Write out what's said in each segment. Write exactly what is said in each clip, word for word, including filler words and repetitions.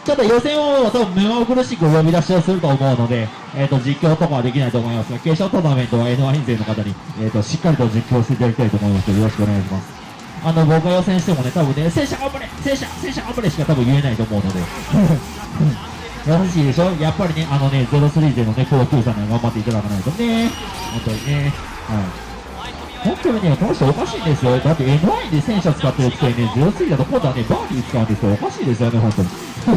ちょっと予選を多分目まぐるしく呼び出しをすると思うので、えっ、ー、と、実況とかはできないと思いますが、決勝トーナメントは エヌワン 勢の方に、えっ、ー、と、しっかりと実況していただきたいと思いますので、よろしくお願いします。あの、僕が予選してもね、多分ね、戦車頑張れ戦車戦車頑張れしか多分言えないと思うので。優しいでしょやっぱりね、あのね、ゼロスリー勢のね、高級さんには頑張っていただかないとね、本当にね、はい。本当にね、この人おかしいんですよ。だって エヌワン で戦車使ってるくせにね、ゼロスリーだと今度はね、バーディー使うんですよ。おかしいですよね、本当に。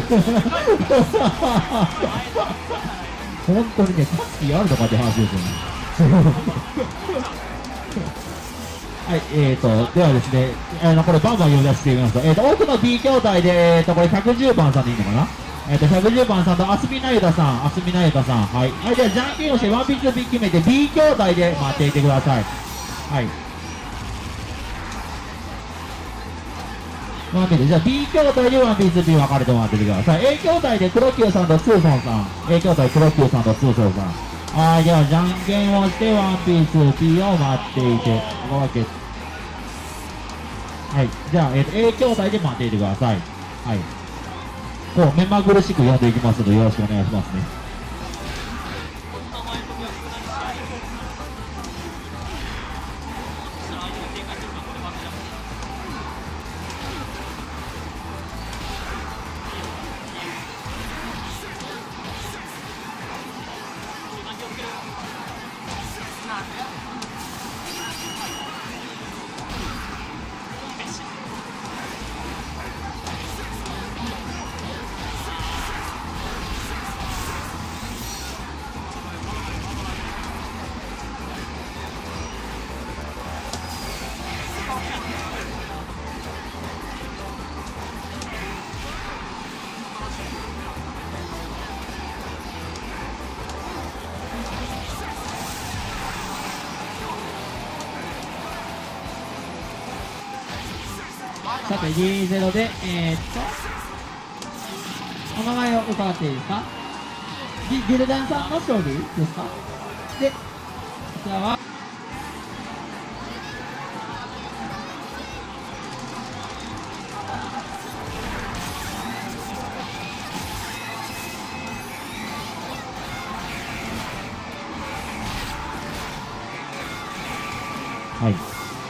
本当にね、勝つ気あるのかって話ですよね。はい、えーと、ではですね、あの、これバンバン呼び出していきますと、えーと、奥の B 兄弟で、えーと、これひゃくじゅうばんさんでいいのかなえっ、ー、と、ひゃくじゅうばんさんと、あすみなゆたさん、あすみなゆたさん、はい。はい、じゃあ、じゃんけんをして、ワンピース B 決めて、B 兄弟で待っていてください。はい。ワンピース、じゃあ B 兄弟でワンピース B 分かれてもらっててください。A 兄弟で黒 Q さんとツーソンさん。A 兄弟黒 Q さんとツーソンさん。はい、では、じゃんけんをして、ワンピース B を待っていて、わけ。はい。じゃあ、えっ、ー、と、A 兄弟で待っていてください。はい。こう、目まぐるしく読んでいきますので、よろしくお願いしますね。さて、にたいゼロ で、えー、っと、お名前を伺っていいですか？ギギルダンさんの勝利ですか？で、こちらは、はい。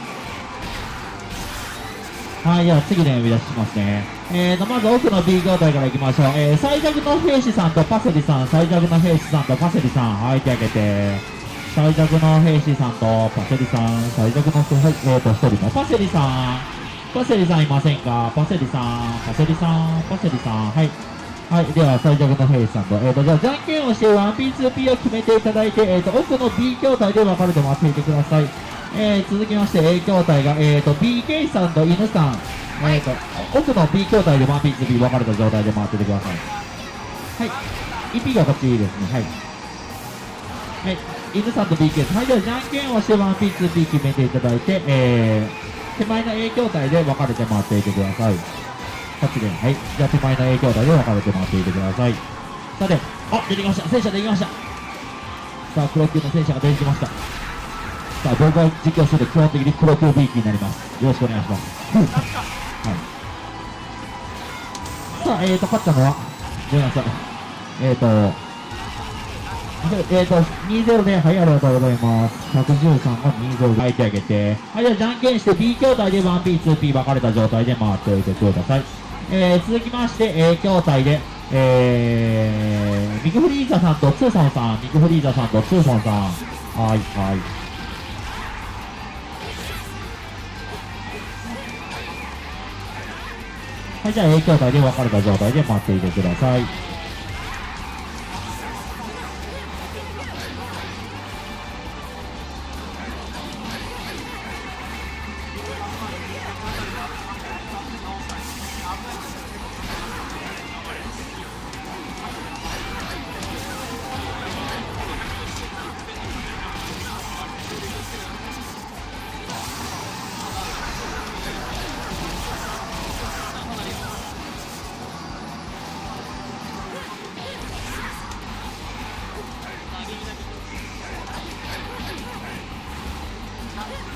はい、じゃあ次の呼び出ししますね。えーと、まず奥の B 兄弟からいきましょう。えー、最弱の兵士さんとパセリさん、最弱の兵士さんとパセリさん、はい、手挙げて。最弱の兵士さんとパセリさん、最弱の、えーと、一人のパセリさん。パセリさんいませんか？パセリさん、パセリさん、パセリさん、はい。はい、では最弱の兵士さんと、えーと、じゃあじゃんけんをして ワンピース P を決めていただいて、えーと、奥の B 兄弟で分かれて待っていてください。えー、続きまして A 兄弟が、えーと、ビーケー さんと犬さん、えーと、奥の B 兄弟でワンピース B 分かれた状態で回っててください。はい。イーピー がこっちいいですね。はい。はい。犬さんと ビーケー さん。はい。では、じゃんけんをして ワンピース B 決めていただいて、えー、手前の A 兄弟で分かれて回っていてください。発言。はい。じゃあ、手前の A 兄弟で分かれて回っていてください。さて、あ、出てきました。戦車出てきました。さあ、黒級の戦車が出てきました。さあ、僕が実況する基本的に黒級 B 機になります。よろしくお願いします。はい。さあ、えーと、勝ったのは、ごめんなさい。えーと、えーと、にたいゼロ で、はい、ありがとうございます。ひゃくじゅうさんがにたいゼロで、はい、手上げて。はい、じゃあ、じゃんけんして B 兄弟で ワンピース P 分かれた状態で回っておいてください。えー、続きまして、A 兄弟で、えー、ミクフリーザさんとツーソンさん、ミクフリーザさんとツーソンさん。はい、はい。はい、じゃあ A 兄弟で分かれた状態で待っていてください。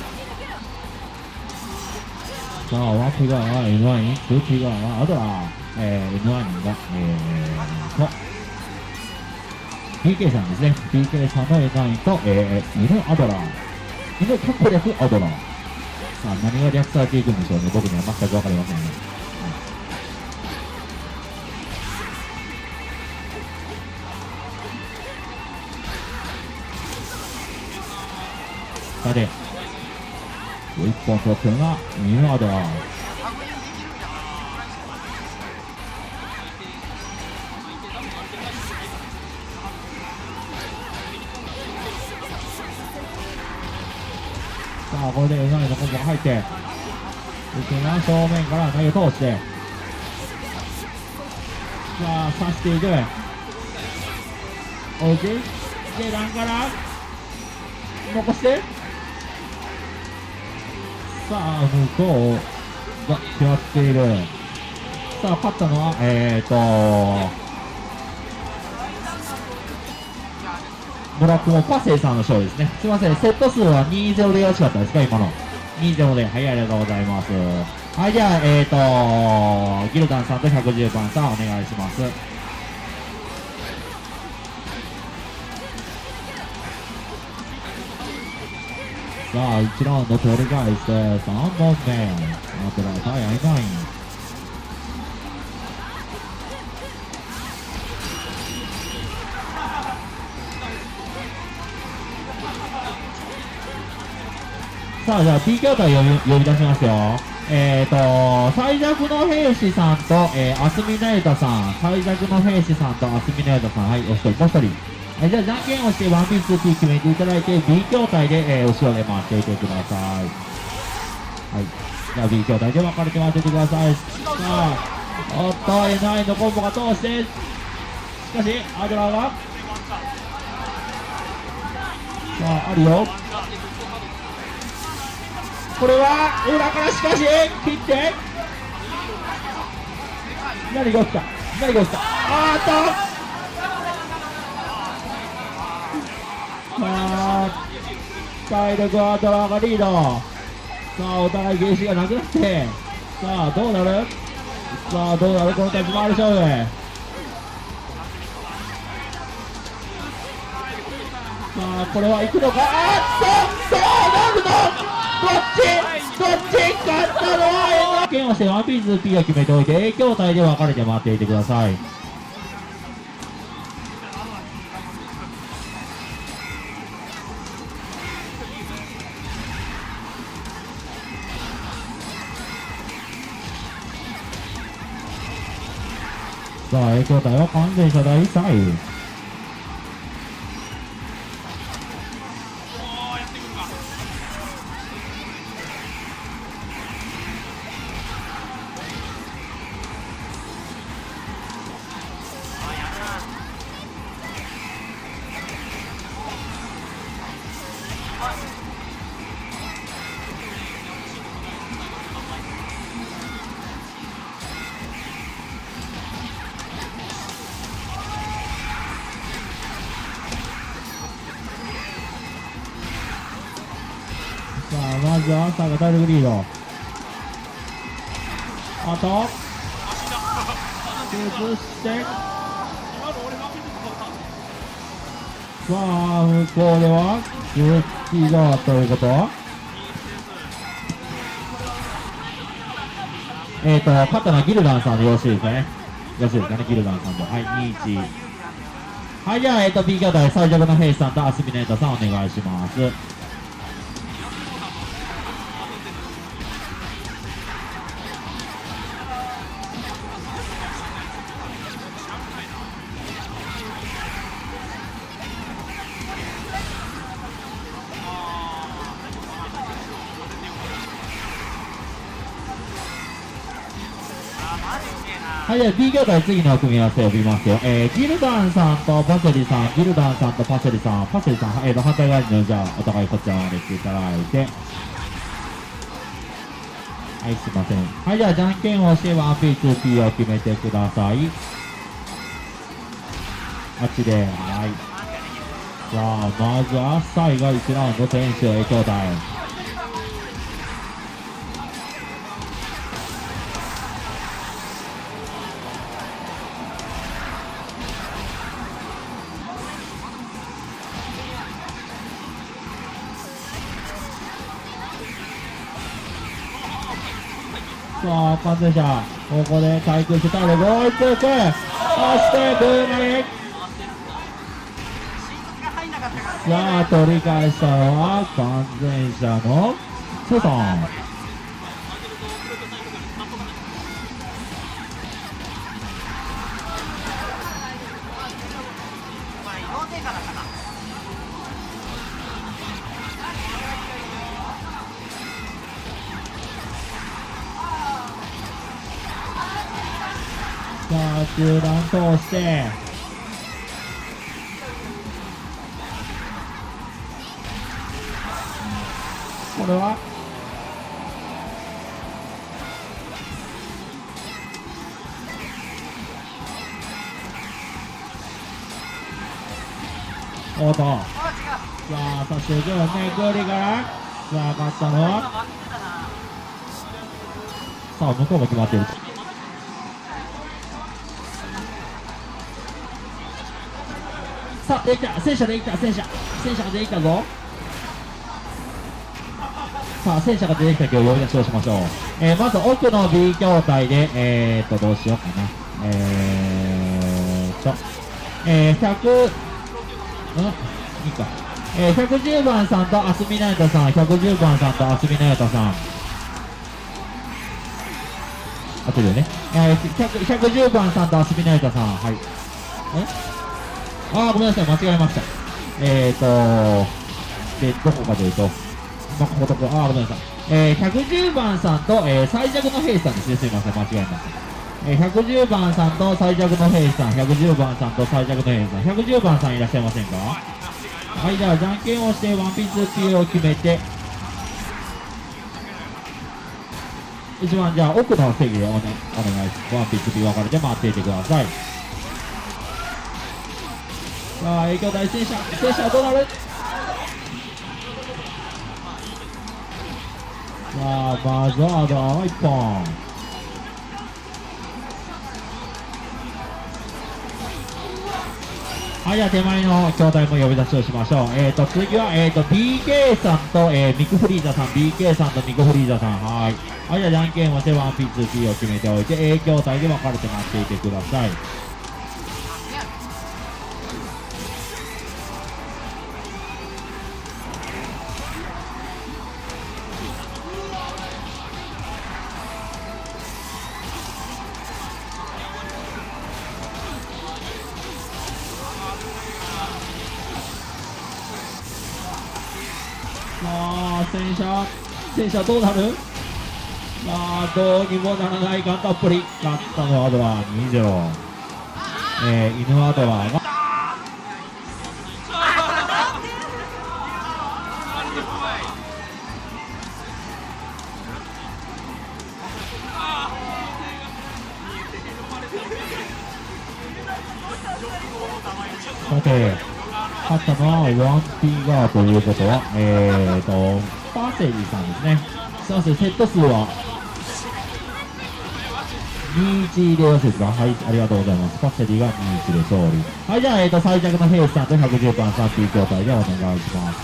さあ、枠が エヌワン、通知がアドラー。 えー、エヌワン が、えーと、ピーケー さんですね。ピーケー さんの エヌナイン と、えー、犬アドラー。犬かっこ略アドラー。さあ、何が略されていくんでしょうね。僕には全くわかりませんね。さて、一本取ってるのが犬アドラー。さあ、これでエヌナインのコンボが入って、内側正面から投げ通して、さあ、刺していく。おうち、下段から、残して、さあ、向こうが決まっている。さあ、勝ったのは、えーと、ブラックもパセイさんの勝利ですね。すいません、セット数はにたいゼロでよろしかったですか、今の。にたいゼロで、はい、ありがとうございます。はい、じゃあ、えーと、ギルダンさんとひゃくじゅうばんさん、お願いします。さあ、いちラウンド取り返して、さんぼんめ。あとだ、対アイナイン。さあ、じゃあ ピーケー 隊呼び呼び出しますよ。えーと、最弱の兵士さんと、えー、アスミネータさん。最弱の兵士さんとアスミネータさん。はい、お一人、もう一人。えー、じゃあ、じゃんけんをしてワンピース ツーピー決めていただいて、B 筐体で、えー、後ろで回っていてください。はい。じゃあ、B 筐体で分かれて回っていてください。さあ、おっと、エヌナイン のコンボが通して、しかし、アドラーが、さあ、あるよ。これは裏からしかし切って何が起きた何が起きたあーっとさあ体力はドラーがリードさあお互いゲージがなくなってさあどうなるさあどうなるこの立ち回り勝負さあこれは行くのかあっとどうなるのどっちどっち勝ったのは剣をしてワンピース P を決めておいて影響体で分かれて回っていてください。さあ影響体は完全射第さん位。さあまずは朝が体力リードあと崩してさあ向こうではスイッチがということえっと勝ったのはギルダンさんでよろしいですかねよろしいですかねギルダンさんではいにいちはいじゃあえっと B 兄弟最弱の兵士さんとアスミネータさんお願いしますはい、じゃあ B 兄弟次の組み合わせを呼びますよ。えー、ギルダンさんとパセリさん、ギルダンさんとパセリさん、パセリさん、えーと、反対側にじゃあ、お互いこちらまで来ていただいて。はい、すいません。はい、じゃあ、じゃんけんをして ワンピーツーピー を決めてください。あっちで、はい。さあ、まずは、サイがいちラウンド選手、えー、兄弟。 さあ、完成者。ここで対空してタイル、もう一個いく。そして、ブーマリ。さあ、取り返したのは完全者のソソン。さあ、中段通して、これはおっと、さあ、そしてグーね、グーリから、さあ、勝ったのは、さあ、向こうも決まっている。さあ、できた、戦車できた、戦車、戦車が出てきたぞ。さあ、戦車が出てきたけど、呼び出しをしましょう。えー、まず奥の B 筐体で、えーっと、どうしようかな。えーっと、えー、ひゃく、うん、いいか。えー、ひゃくじゅうばんさんとアスミナユタさん、ひゃくじゅうばんさんとアスミナユタさん。合ってるよね。えー、ひゃくじゅうばんさんとアスミナユタさん、はい。えあー、ごめんなさい、間違えました。えーとで、どこかというと、まあ、こことこ、あー、ごめんなさい。えー、ひゃくじゅうばんさんと、えー、最弱の兵士さんですね。すいません、間違えました。えー、ひゃくじゅうばんさんと最弱の兵士さん、ひゃくじゅうばんさんと最弱の兵士さん、ひゃくじゅうばんさんいらっしゃいませんか？はい、じゃあ、じゃんけんをして、ワンピース P を決めて、一番、じゃあ、奥の席でお,、ね、お願いします。ワンピース P 分かれて待っていてください。さあ、影響大戦車、戦車はどうなる？さあ、バザードいっぽん。はい、じゃあ手前の筐体も呼び出しをしましょう。えーと、次は、えーと、ビーケー さんと、えー、ミクフリーザさん、ビーケー さんとミクフリーザさん、はい。はい、じゃあじゃんけんをしてワンピース P を決めておいて、A 筐体で分かれて待っていてください。さあ、戦車、戦車どうなる？さあ、どうにもならないガンたっぷり。勝ったのはアドラーにたいゼロ。えー、犬アドラーが、さて、勝ったのはワンピーガーということは、えーと、パセリさんですね。すいません、セット数はにたいいちでよろしいですか？はい、ありがとうございます。パセリがにたいいちで勝利。はい、じゃあ、えーと、最弱の兵士さんとひゃくじゅうばんさん P 筐体でお願いします。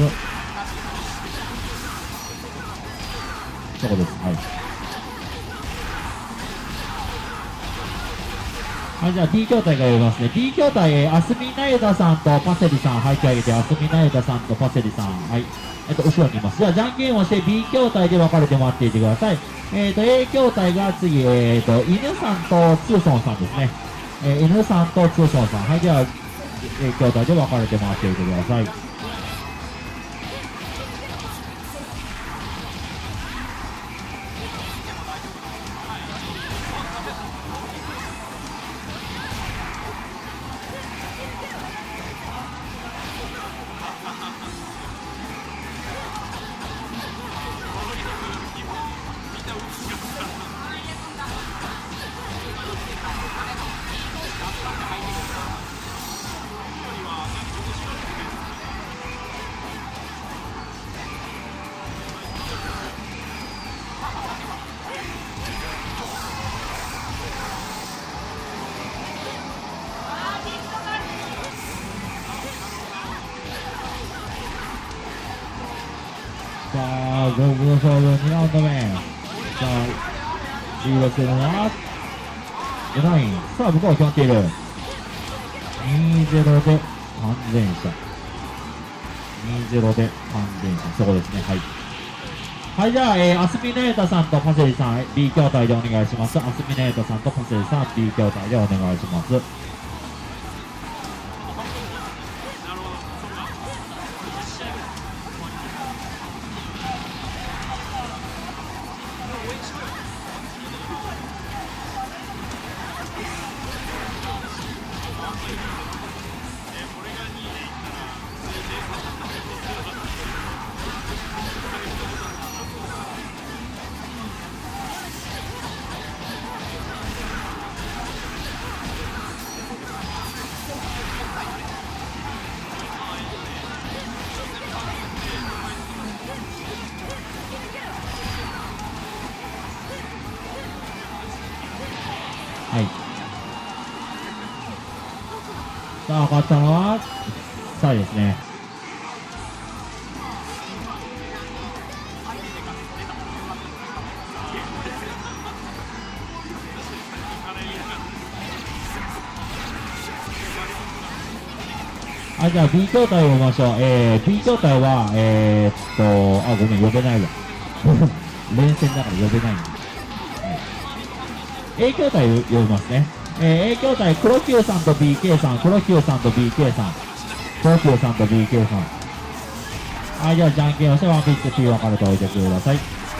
そこです。はい。はい、じゃあ D 筐体が呼びますね。D 筐体、えー、アスミナユタさんとパセリさん、はい、手挙げて、アスミナユタさんとパセリさん、はい。えっと、後ろにいます。じゃあ、じゃんけんをして B 筐体で分かれて待っていてください。えっと、A 筐体が次、えっと、犬さんとツーソンさんですね。えー、犬さんとツーソンさん。はい、では、A 筐体で分かれて待っていてください。さあ、ごぶの勝負にラウンド目。さあ、 リードしてるのは、エナイン。さあ、向こうは決まっている。にたいゼロ で完全者。にたいゼロ で完全者。そこですね。はい。はい、じゃあ、えー、アスミネータさんとパセリさん、B 筐体でお願いします。アスミネータさんとパセリさん、B 筐体でお願いします。はい。さあ、勝ったのは、さあですね。はい、じゃあ B 筐体を見ましょう。えー、B 筐体は、えー、っと、あ、ごめん、呼べないわ。連戦だから呼べないんで。A 筐体を呼びますね。えー、A 筐体、黒 Q さんと ビーケー さん、黒 Q さんと ビーケー さん、黒 Q さんと ビーケー さん。はい、じゃあ、じゃんけんをしてワンピッチ P 分かれておいてください。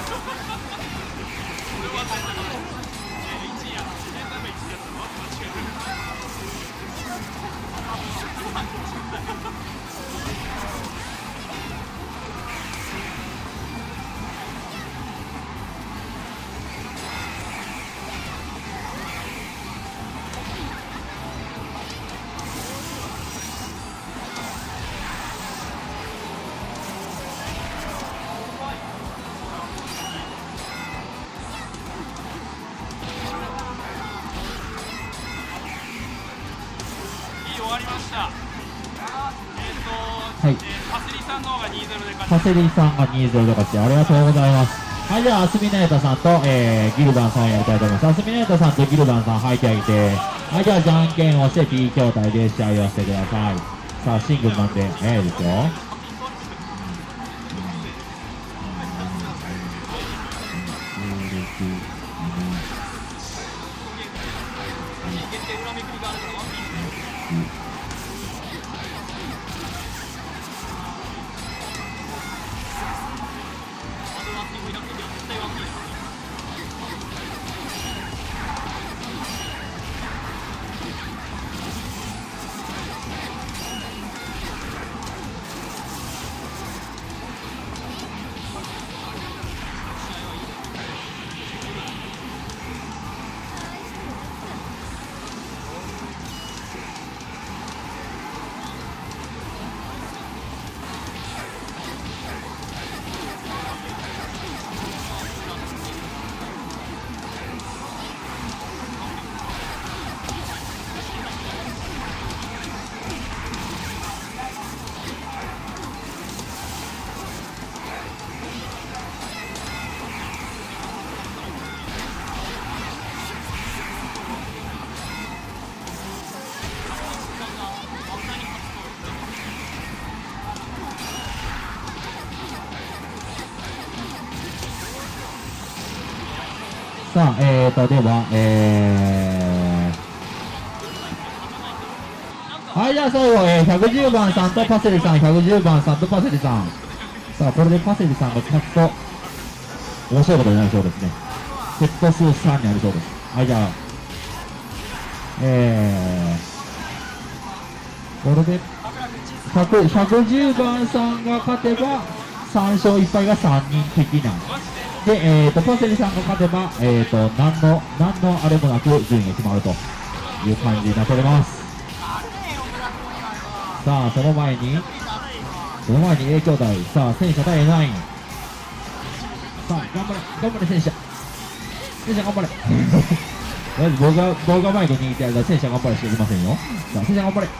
終わりました。えっと、 はい、 えー、パセリさんの方が にたいゼロ で勝ち。 パセリさんが にたいゼロ で勝ち、ありがとうございます。はい、じゃあ、アスミネータさんと、えー、ギルダンさんをやりたいと思います。アスミネータさんとギルダンさん、吐いてあげて。はい、じゃあ、じゃんけんをして B 筐体で試合をしてください。さあ、シングルなんで、早いですよ。さあ、えーと、では、えー、はい、じゃあ最後、えー、ひゃくじゅうばんさんとパセリさん、ひゃくじゅうばんさんとパセリさん。さあ、これでパセリさんが勝つと、面白いことになりそうですね。セット数さんになりそうです。はい、じゃあ、えー、これで、ひゃく、ひゃくじゅうばんさんが勝てば、さん勝いっぱいがさんにん的な。で、えーと、パセリさんが勝てば、えーと、何の、何のあれもなく順位が決まるという感じになっております。さあ、その前に、その前に A 兄弟、さあ、戦車対 エヌナイン。さあ、頑張れ、頑張れ、戦車。戦車頑張れ。とりあえず僕が、僕が前にいてやるから戦車頑張れしていきませんよ。さあ、戦車頑張れ。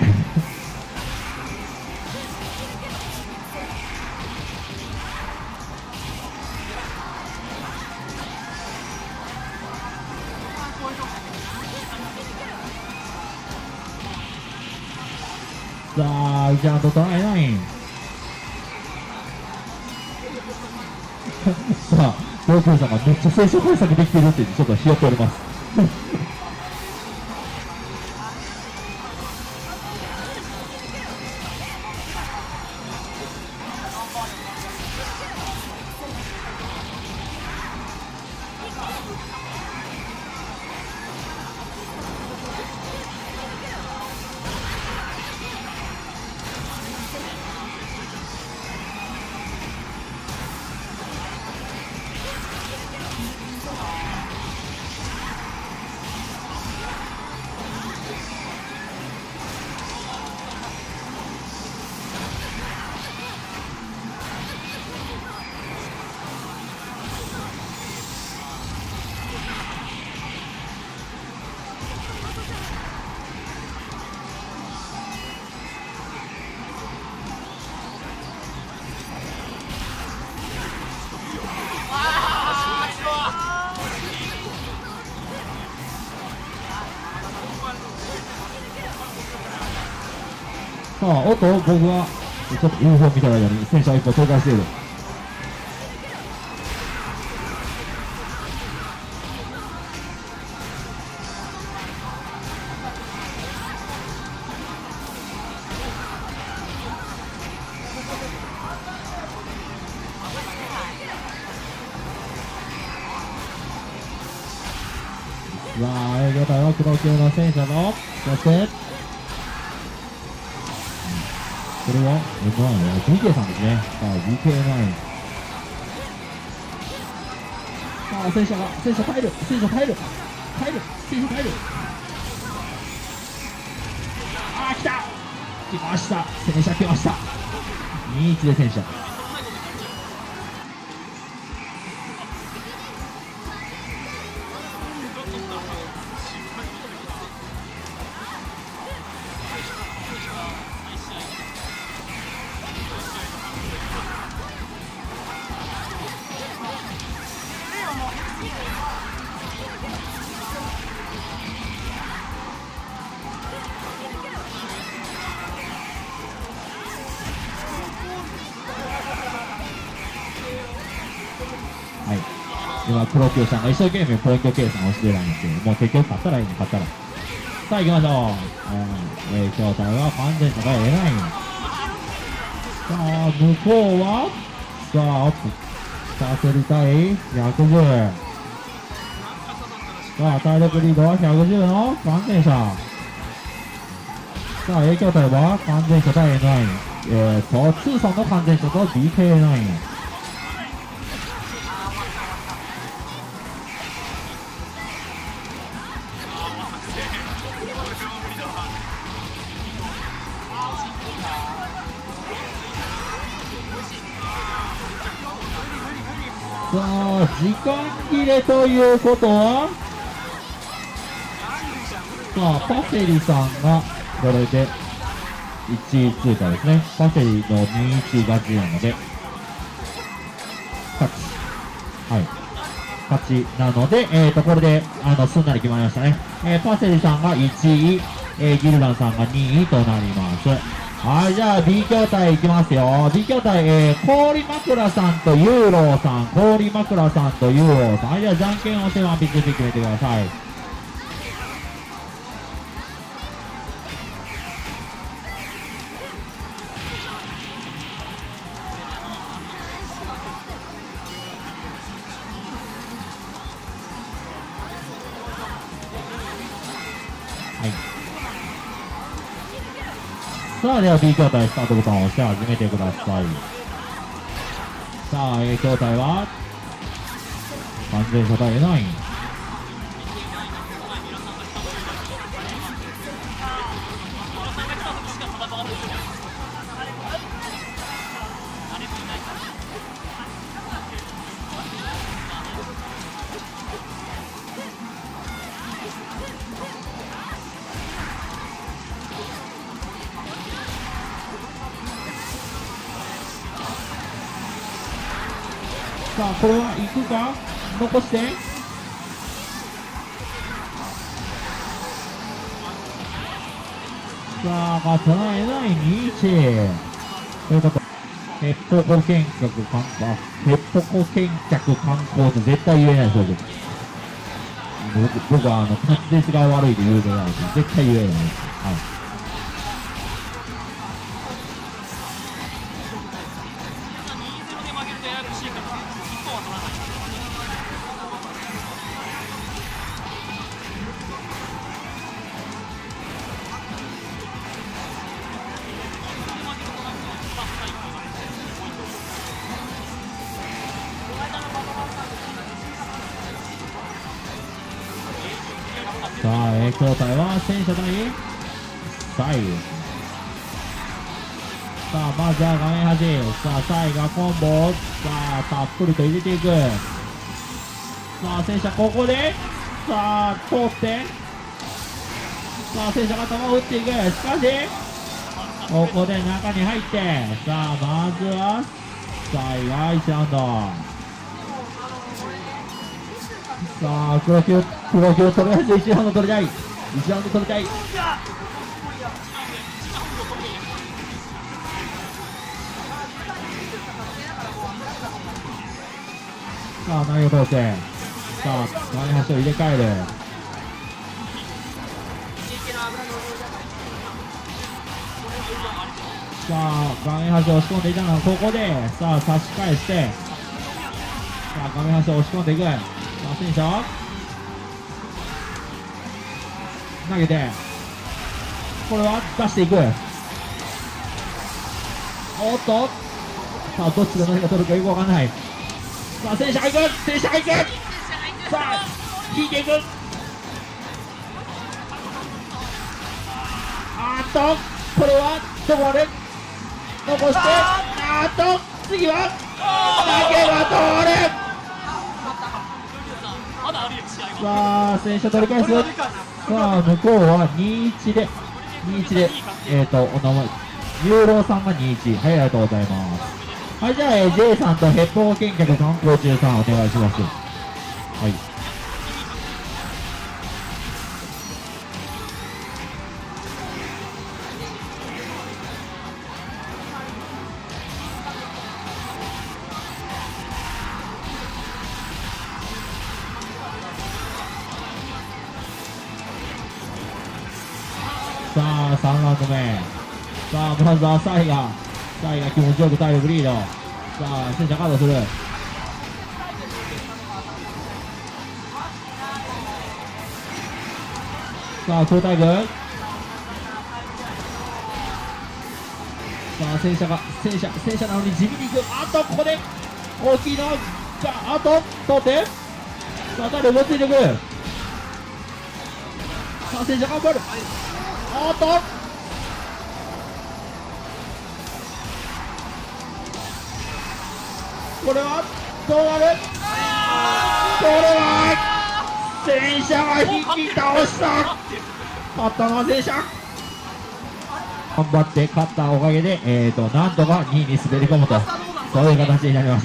さあ、ジャンとトライナイン。さあ、東京さんがめっちゃ選手対策できてるってちょっとひよっております。さあ、おっと、僕はちょっと ユーフォー 見た間に戦車一歩紹介している。さあ、営業隊は黒級の戦車の、そして、これは エムワン の ジーケー さんですね。さあ、ジーケーナイン。さあ、戦車が、戦車耐える、戦車耐える、耐える、戦車耐える。あー、来た来ました、戦車来ました。にいちで戦車。はい、今、プロ級さんが一生懸命ポイント計算をしてたんですけど、もう結局勝ったらいいの、勝ったら。さあ行きましょう。うん、えー、筐体は完全に高いエライン。さあ、向こうは、さあ、アップ。さあ、競りたいひゃくじゅう。さあ、体力リードはひゃくじゅうの完全者。さあ、影響体は完全者対 エヌナイン。えーと、ツーソンの完全者と ディーケーナイン。さあ、時間切れということは、さあ、パセリさんがこれでいちい通過ですね。パセリのにいち勝ちなので、勝ち。はい。勝ちなので、えーと、これで、あの、すんなり決まりましたね。えー、パセリさんがいちい、えー、ギルランさんがにいとなります。はい、じゃあ B 筐体いきますよ。B 筐体、えー、氷枕さんとユーローさん、氷枕さんとユーローさん。はい、じゃあじゃんけんをしてワンピッチで決めてください。はい。さあ、では B 筐体スタートボタンを押して始めてください。さあ、A 筐体は、完全初対 エヌナイン。さあ、これは行くか残して。 さあ、勝たないないにいち。ということで、ヘッポコ見客観光、ヘッポコ見客観光って絶対言えないですよ。僕、僕はあの、滑舌が悪いで有名なんですよ。絶対言えないです。はい。さあ、影響体は戦車対サイ。さあ、まずは画面端。さあ、サイがコンボを、さあ、たっぷりと入れていく。さあ、戦車ここで、さあ、通って、さあ、戦車が球を打っていく。しかし、ここで中に入って、さあ、まずは、サイがいちラウンド。さあ、黒球、黒球とりあえずいちラウンド取りたい。いちラウンド取りたい。さあ、投げを通して、さあ、画面端を入れ替える。さあ、画面端を押し込んでいたのはここで、さあ、差し返して、さあ、画面端を押し込んでいく。さあ、戦車は投げて、これは出していく。おっと、さあ、どっちで何が取るかよくわかんない。さあ、戦車が行く、戦車が行く。さあ、引いていく。あーっと、これはどこまで残して、あーっと、次は投げが通る。さあ、戦車取り返す。さあ、向こうはにいちで、にいちで、えっ、ー、と、お名前、ユーローさんがにいち。はい、ありがとうございます。はい、じゃあ、えー、J さんとヘッポー見客観光中さんお願いします。はい。さあ、さんラウンド目。さあ、まずはサイが、サイが気持ちよく体力リード。さあ、戦車カードする。さあ、交代軍。さあ、戦車が、戦車、戦車なのに地味に行く。あと、ここで、大きいのが、あと、通って。さあ、体力をついていく。さあ、戦車頑張る。おっと、これはどうなる。これは戦車が引き倒した。勝ったのは戦車。頑張って勝ったおかげで、えーとなんとかにいに滑り込むと、そういう形になりました。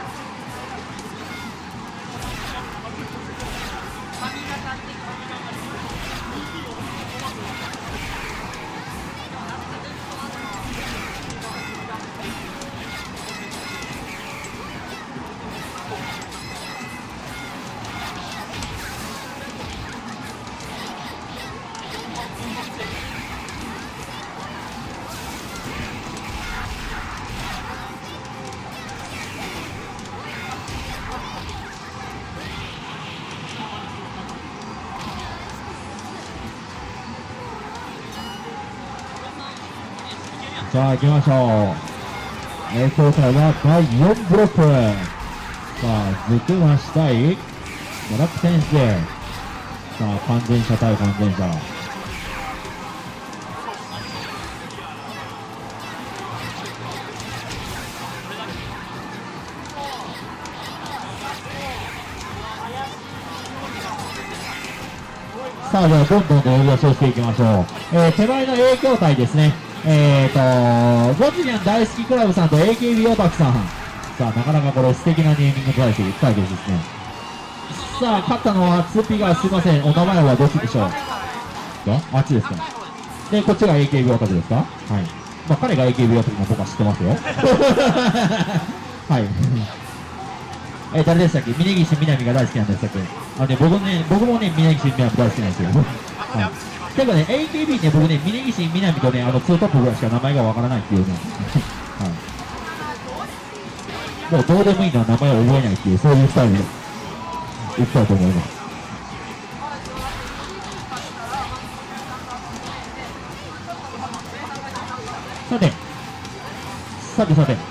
さあ行きましょう。えー、今回はだいよんブロック。さあ、ずくまし対ドラッグ選手で、さあ、完全車対完全車。さあ、ではどんどんと呼び出しをしていきましょう。えー、手前の影響体ですね。えーと、ゴジリャン大好きクラブさんと エーケービー オタクさん。さあ、なかなかこれ素敵なネーミング対決ですね。さあ、勝ったのは ツーピー がすいません。お名前はどっちでしょうか。あっちですか。 で、こっちが エーケービー オタクですか？はい。まあ、彼が エーケービー オタクも僕は知ってますよ。はい。えー、誰でしたっけ？峯岸みなみが大好きなんでしたっけ？あのね、僕ね、僕もね、峯岸みなみ大好きなんですよ。はい。てかね、エーケービー ね、僕ね、峯岸みなみとね、あの、ツートップぐらいしか名前がわからないっていうね。はい。もうどうでもいいのは名前を覚えないっていう、そういうスタイルでいきたいと思います。さて、さてさて。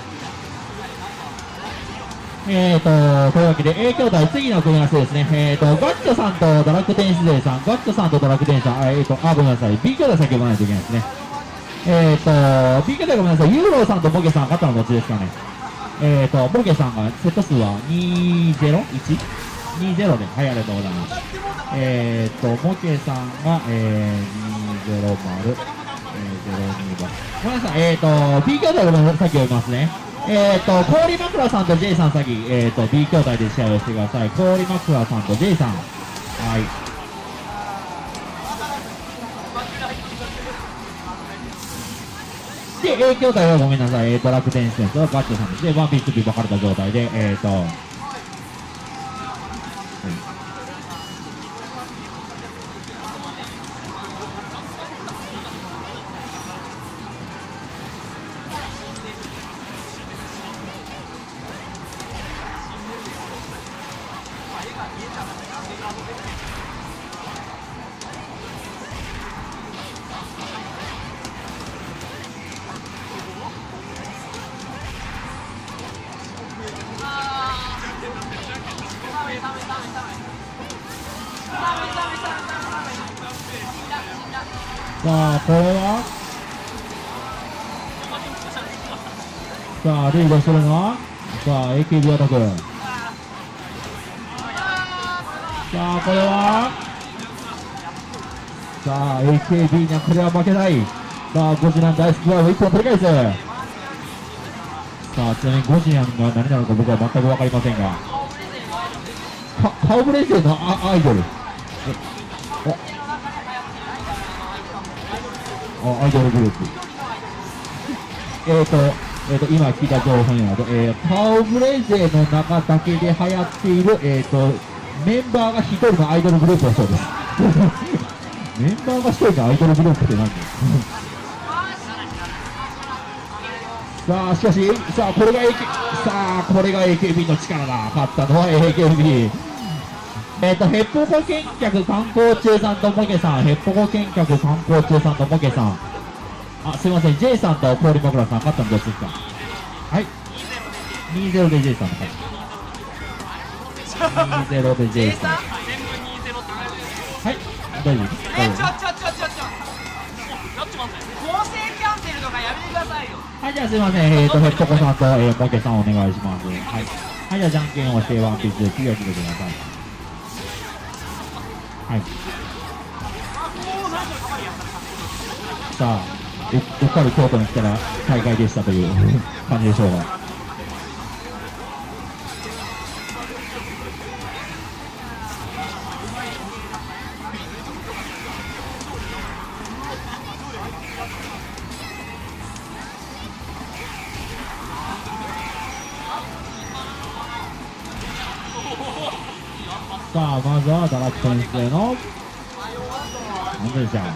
えーと、というわけで、A 兄弟、次の組み合わせですね。えーと、ガッチョさんとドラクテンシデイさん、ガッチョさんとドラクテンさん、あ、えーと、あ、ごめんなさい。B 兄弟先呼ばないといけないですね。えーと、B 兄弟ごめんなさい。ユーローさんとボケさん、勝ったのどっちですかね。えーと、ボケさんが、セット数は にーゼロいち？ にーゼロ で、はい、ありがとうございます。えーと、ボケさんが、えー、にーゼロまる、えー、ゼロにばん。ごめんなさい。えーと、B 兄弟ごめんなさい。先読みますね。えーと、氷枕さんと J さん先、えーと、B 兄弟で試合をしてください。氷枕さんと J さん。はい。で、A 兄弟はごめんなさい。えーと、楽天選手とガッチョさんです。で、ワンピースピー分かれた状態で、えーと、はいさあ、これはさあ、リードするのはさあ、エーケービー アタック。さあ、これはさあ、エーケービー にはこれは負けない。さあ、ゴジラン大好きワードいっぽん取り返す。さあ、ちなみにゴジランが何なのか僕は全く分かりませんが。顔ブレイゼのアアイドル。あ、アイドルグループ。えーと、えーと、今聞いた情報によると、えー、顔ブレイゼの中だけで流行っている、えーと、メンバーが一人のアイドルグループだそうです。メンバーが一人のアイドルグループって何ですか？さあ、しかし、さあ、これが エーケー、さあ、これが エーケービー の力だ。勝ったのは エーケービー。えっと、ヘッポコ見客観光中さんとモケさん、ヘッポコ見客観光中さんとモケさん。あ、すいません、J さんと氷枕さん、勝ったのどっちですか？はい。にーゼロ で J さんの勝ち。にーゼロ で J さん。はい、大丈夫です。 え、ちょちょちょちょちょ。合成キャンセルとかやめてくださいよ。 はい、じゃあすいません、えっと、ヘッポコさんと、えー、モケさんお願いします。はい。はい、じゃあじゃんけんをしてワンピースで次を決めてください。はい。さあ、うっかり京都に来たら大会でしたという感じでしょうが。さあ、まずはダラック先生の何でしょう。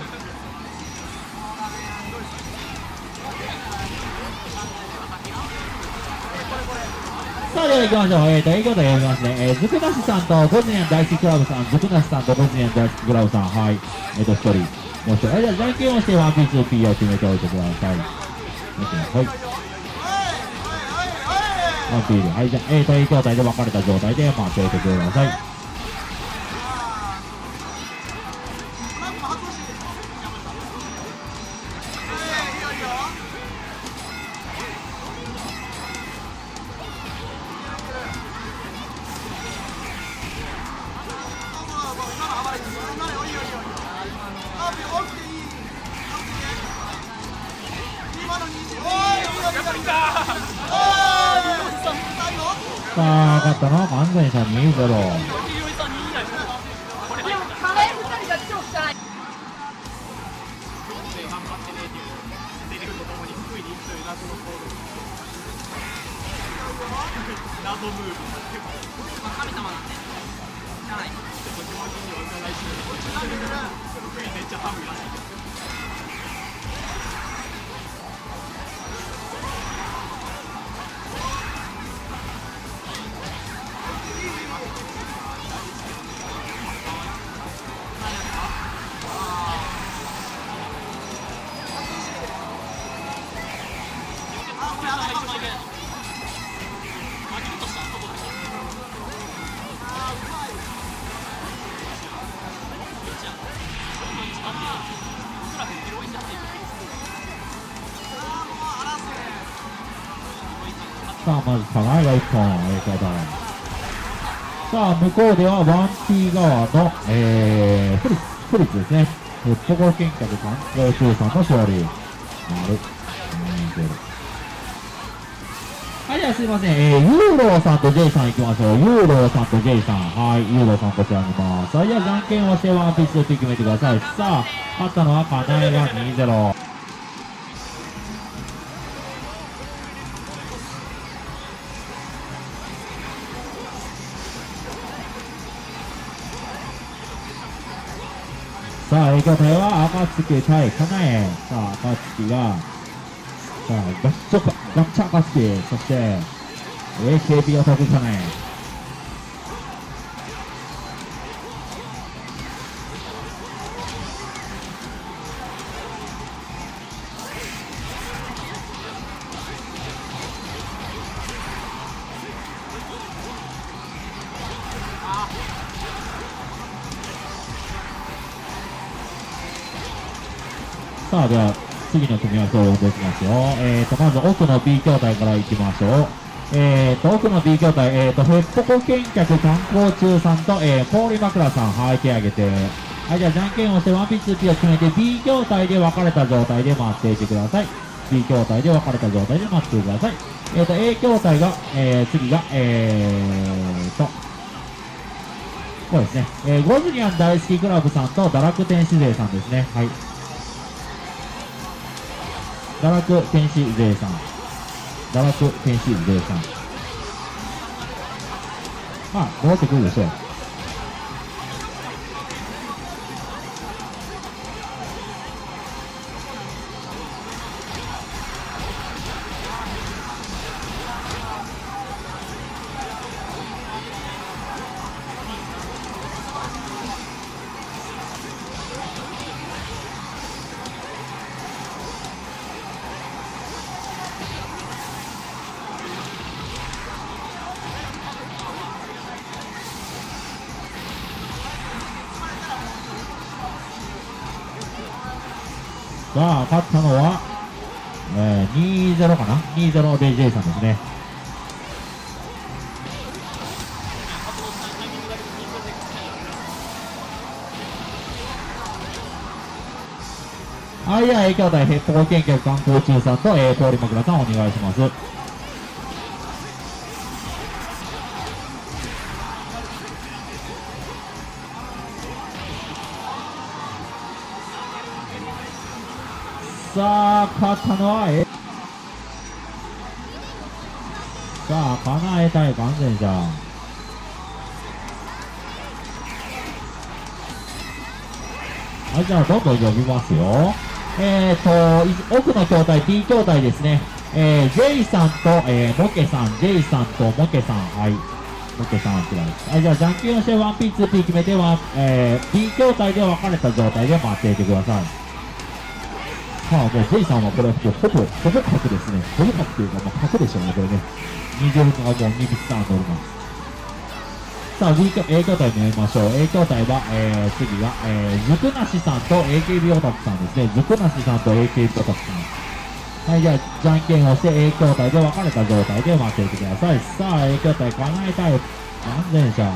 さあ、では行きましょう。えーと、英語で読みますね。えー、ズクナシさんとゴジニャン大好きクラブさん、ズクナシさんとゴジニャン大好きクラブさん、はい。えーと、一人、もう一人。はい、じゃあ、じゃんけんをしてワンピース P を決めておいてください。はい。ワンピール。はい、じゃあ、えーと、A 兄弟で分かれた状態で回っておいてください。さあ、勝ったのは完全にさんにーゼロ。 で頑張ってねっていうセリフとともに福井に行くという謎の行動謎ムーブまあ神様なんでじゃないちょっと上品にお伺いしてる福井めっちゃ寒いらしいですさあ、まず、加賀井がいっぽん、えー、だ。さあ、向こうでは、ワンピー側の、えー、フリッツ、フリッツですね。ポコ見客観光中さんの勝利。丸。はい、じゃあすいません。えー、ユーローさんと J さん行きましょう。ユーローさんと J さん。はい、ユーローさんこちらにいます。さあ、じゃあ、じゃんけんをしてワンピースを決めてください。さあ、勝ったのは、かなえがにたいゼロ。さあ、影響隊は暁対かなえ。さあ、暁が、さあ、ガッチョカ、ガッチャ暁、そして、エーケービー を飛ぶかなえ。さあ、では、次の組み合わせを読んでいきますよ。えーと、まず奥の B 筐体からいきましょう。えーと、奥の B 筐体、えーと、ヘッポコ見客観光中さんと、えー、氷枕さん、はい、手挙げて。はい、じゃあ、じゃんけんをして ワンピースツーピー を決めて、B 筐体で分かれた状態で待っていてください。B 筐体で分かれた状態で待っていてください。えーと、A 筐体が、えー、次が、えーと、こうですね。えー、ゴズニャン大好きクラブさんと、堕落天使勢さんですね。はい。堕落天使勢さん。堕落天使勢さん。まあ、戻ってくるでしょう。さあ、勝ったのは、えー、にたいゼロかな ?にたいゼロ で J さんですね。はい、じゃあ、A 兄弟、ヘッポコ見客観光中さんと、えー、氷枕さんお願いします。さあ、勝ったのは、えさあ、叶えたい完全じゃん。はい、じゃあ、どんどん呼びますよ。えーと、奥の筐体、B 筐体ですね。えー、J さんと、えー、モケさん、J さんとモケさん、はい。モケさん、こちらです。はい、じゃあ、じゃんけんをして ワンピーツーピー 決めては、えー、B 筐体で分かれた状態で待っていてください。さあ、もう J さんはこれ、ほぼ、ほぼ角ですね。ほぼ角というか、まあ、角でしょうね、これね。にじゅうのがもうにビッターン乗ります。さあ、B 筐、A 筐体見ましょう。A 筐体は、えー、次が、えー、ずくなしさんと エーケービー オタクさんですね。ずくなしさんと エーケービー オタクさん。はい、じゃあ、じゃんけんをして A 筐体で分かれた状態で待っていてください。さあ、A 筐体叶えたい。安全じゃん。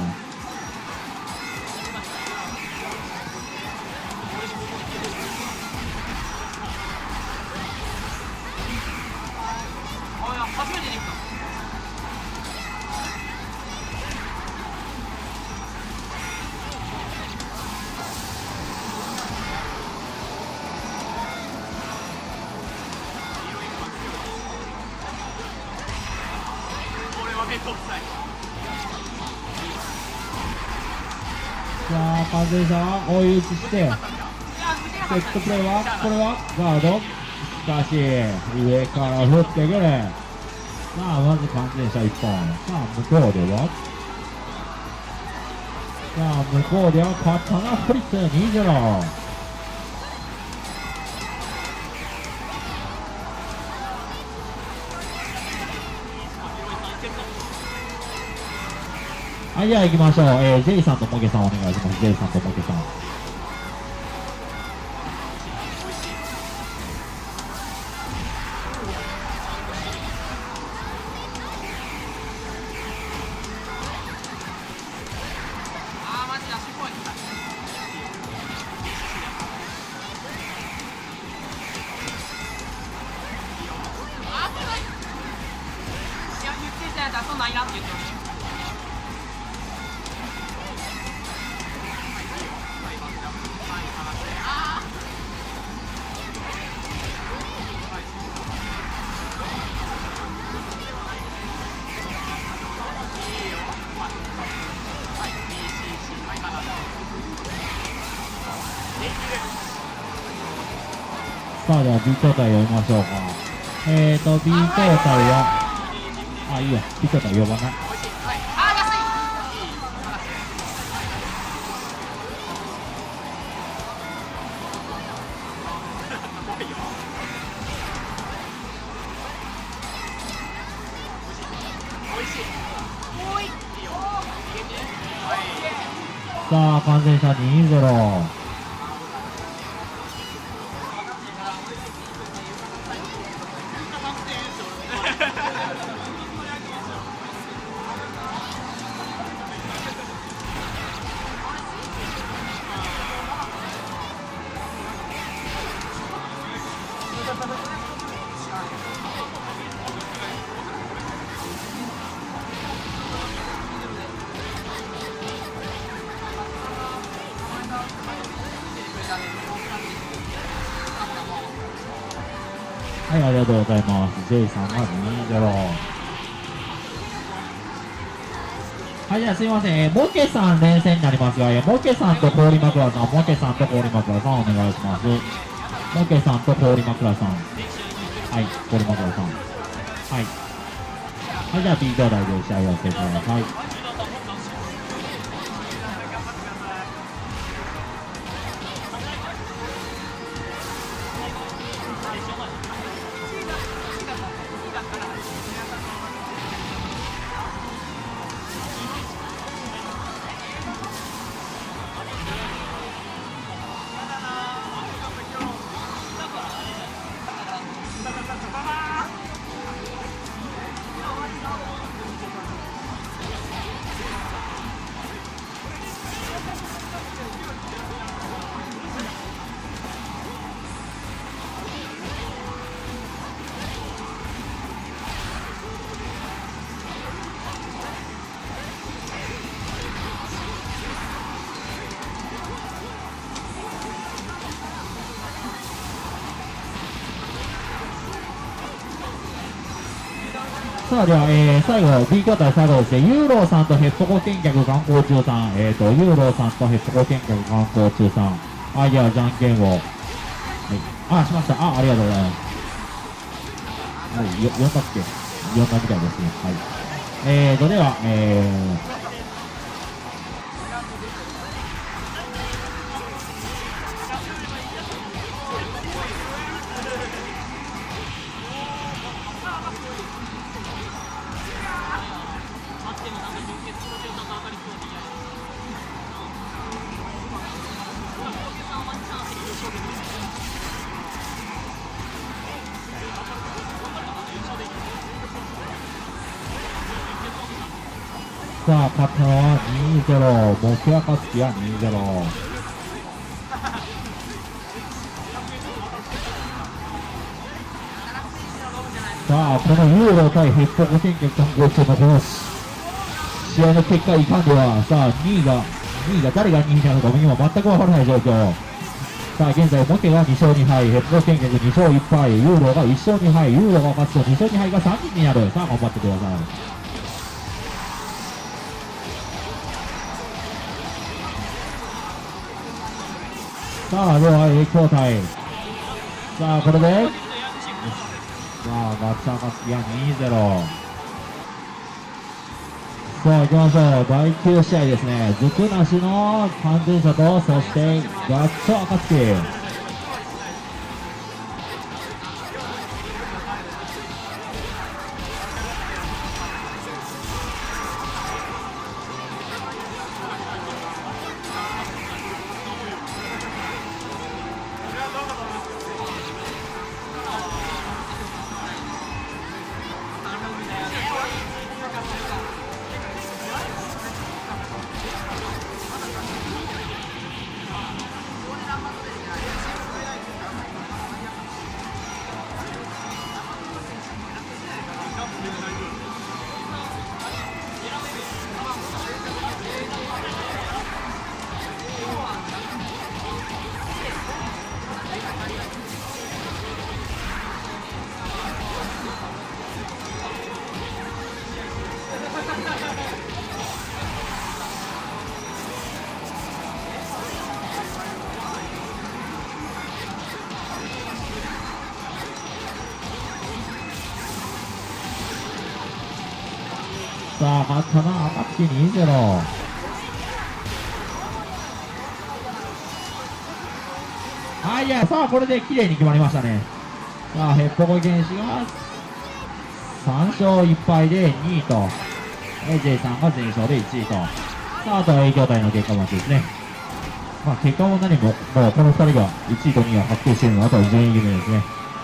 さあ完全さん追い打ちしてセットプレーはこれはガードしかし上から振ってくる。さあまず完全者いっぽん。さあ向こうではさあ向こうでは刀フリッツ にたいゼロ。はい、じゃあ行きましょう。えー、ジェイさんとモゲさんお願いします。ジェイさんとモゲさん。さあでは B 交代呼びましょうか。えーと B 交代はあいいよ B 交代呼ばない。さあ完全者 にたいゼロ。はい、ありがとうございます。ジェイさんが にたいゼロ。はい、じゃあすいません。えー、モケさん連戦になりますが、えー、モケさんと氷枕さん、モケさんと氷枕さんお願いします。モケさんと氷枕さん。はい、氷枕さん。はい。はい、じゃあ B 兄弟で試合をやってください。さあでは、えー、最後 B 兄弟最後ですね。ユーローさんとヘッポコ見客観光中さん、えーとユーローさんとヘッポコ見客観光中さん。はい、ではじゃんけんを、はい、あしました。あありがとうございます。はい、よ呼んだっけ呼んだみたいですね。はい。えーとでは、えーさあ、勝ったのは にたいゼロ、目標勝つきは にたいゼロ。さあ、このユーロ対ヘッポコ見客観光中のこの試合の結果いかんでは、さあ、にいが、にいが誰がにいなのか今全くわからない状況。さあ、現在、モケがに勝に敗、ヘッポコ見客に勝いっ敗、ユーロがいっ勝に敗、ユーロが勝つとに勝に敗がさんにんになる。さあ、頑張ってください。 さあ、では影響体。さあ、これで、さあ、松山スキアにたいゼロ。さあ、行きましょう。だいきゅう試合ですね。ずくなしの完全者と、そしてガッチョ暁。さあ、勝ったな、暁にたいゼロ。はい、いや、さあ、これで綺麗に決まりましたね。さあ、ヘッポコ原始がさん勝いっ敗でにいと、エージェー さんが全勝でいちいと、さあ、あとは影響体の結果待ちですね。まあ、結果も何も、もうこのふたりがいちいとにいが確定しているので、あとは全員夢ですね。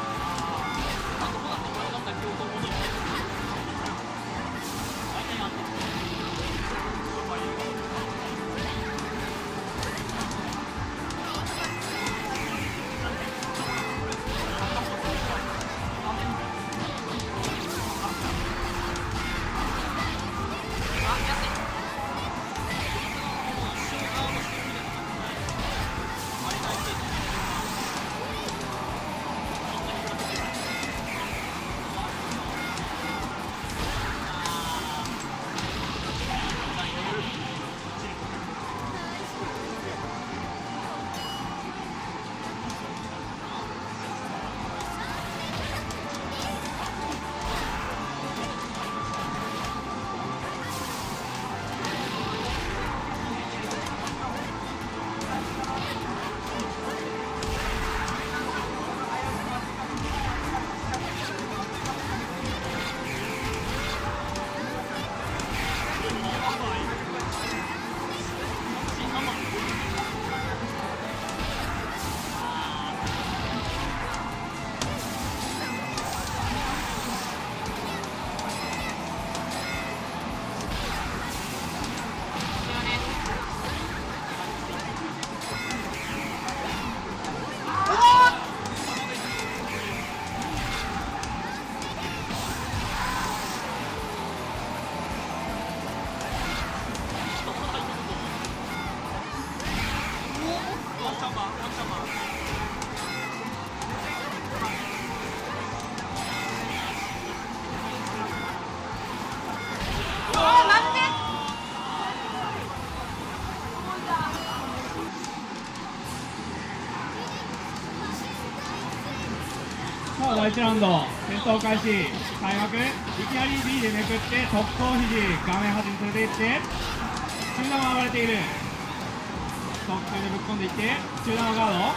さあだいいちラウンド戦闘開始開幕。いきなり B でめくって特攻肘画面端に連れていって中段は暴れている。特攻でぶっ込んでいって中段はガード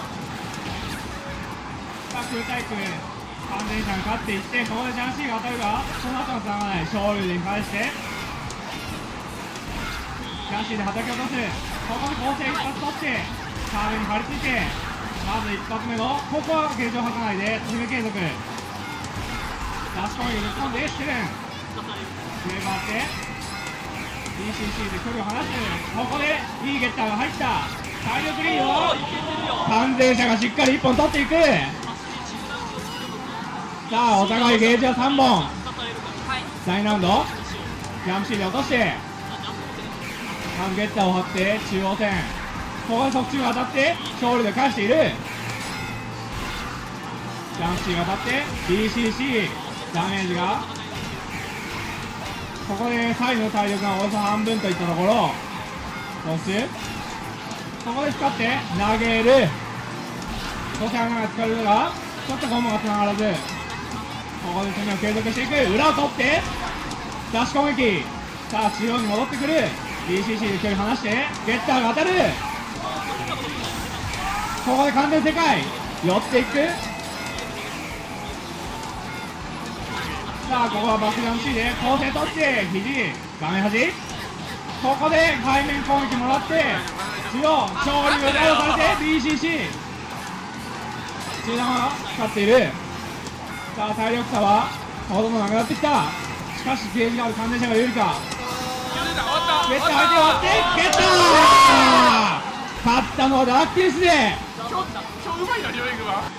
さあ空対空完全者が勝っていって、ここでジャンシーが当たるがその後はつながない。昇竜で返してジャンシーではたき落とす。ここで構成一発取ってカーブに張り付いて、まず一発目のここは現状吐かないで攻め継続。ダッシュ攻撃ぶっ込んでステルン上回って ディーシーシー で距離を離す。ここでいいゲッターが入った。体力リード完全者がしっかりいっぽん取っていく。さあお互いゲージはさんぼん。だいにラウンドジャンプシーで落としてハンゲッターを張って中央線、ここで側中が当たって勝利で返している。ジャンプシーが当たって ディーシーシー ダメージがここでサイドの体力がおよそ半分といったところ、そしてここで使って投げる。 少し穴が疲れるがちょっとゴムがつながらず、ここで攻めを継続していく。裏を取ってダッシュ攻撃。さあ中央に戻ってくる。 ビーシーシー で距離離してゲッターが当たる。ここで完全世界寄っていく。さあここはバックジャンプ C で構成取って肘画面端。ここで背面攻撃もらって中央勝利を逮捕されて ビーシーシー 中段は使っている。さあ体力差はほとんどなくなってきた。しかしゲージがある関連者が有利か。ゲッター相手を割ってゲッター勝ったのはダークティスで。 今日今日うまいな両エグは。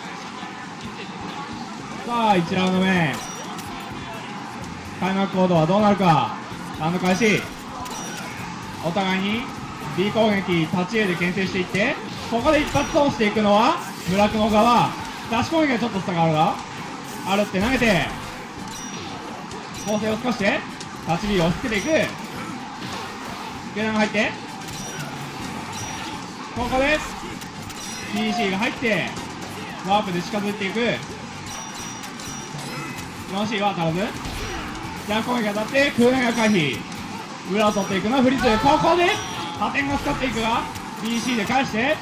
さあいちラウンド目開幕コードはどうなるか。ラウンド開始。お互いに B 攻撃立ち A で牽制していって、ここで一発通していくのは村雲側。ダッシュ攻撃がちょっと差があるがあるって投げて構成を少して立ち B を押し付けていく。下段が入ってここで ピーシー が入ってワープで近づいていく。 よんシー は当たらずジャンプ攻撃が当たって空投が回避。裏を取っていくのはフリッツ。ここで破点が使っていくが ビーシー で返して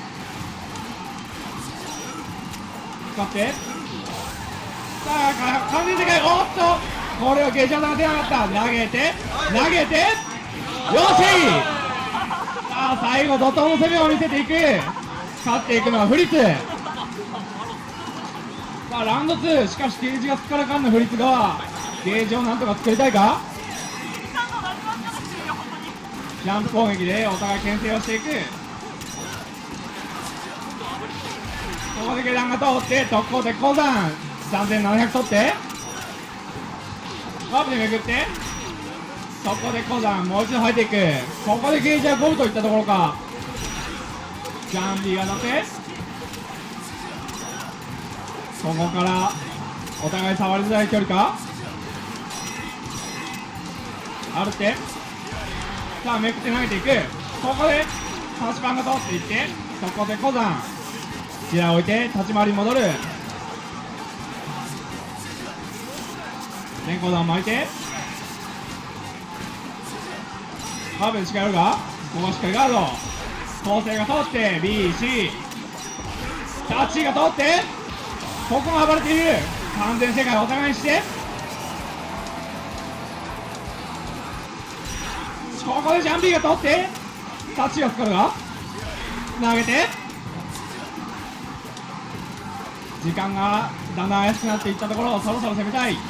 使ってさあ完全世界。おっとこれはゲージ技が出なかった。投げて投げてよし。さあ最後怒涛の攻めを見せていく。勝っていくのはフリッツ。さあラウンドツー。しかしゲージがつからかんのフリッツ側。ゲージをなんとか作りたいか。ジャンプ攻撃でお互い牽制をしていく。ここで下段が通って特攻鉄鉱山さんぜんななひゃく取ってワープでめくってそこで鉱山もう一度入っていく。ここでゲージはゴムといったところか。ジャンビーが乗ってここからお互い触りづらい距離かあるって。さあめくって投げていく。ここで端パンが通っていってそこで鉱山チラを置いて立ち回りに戻る。全鉱山を巻いてカーブで近寄るがここはしっかりガード。構成が通って ビーシー タッチが通ってここが暴れている。完全世界をお互いにしてここでジャンピーが通ってタッチがつかるが投げて時間がだんだん怪しくなっていったところをそろそろ攻めたい。投げて